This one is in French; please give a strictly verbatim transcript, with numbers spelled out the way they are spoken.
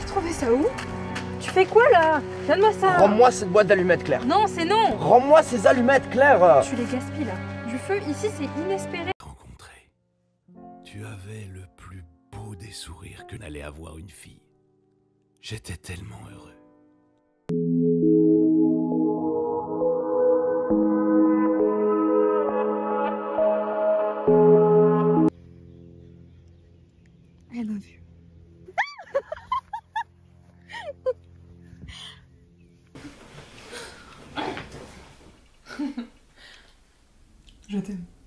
trouvé ça où? Tu fais quoi là? Donne-moi ça. Rends-moi cette boîte d'allumettes, Claire. Non, c'est non. Rends-moi ces allumettes, Claire. Tu les gaspilles là. Du feu, ici c'est inespéré. Rencontré, tu avais le plus beau des sourires que n'allait avoir une fille. J'étais tellement heureux. I love you. Je t'aime.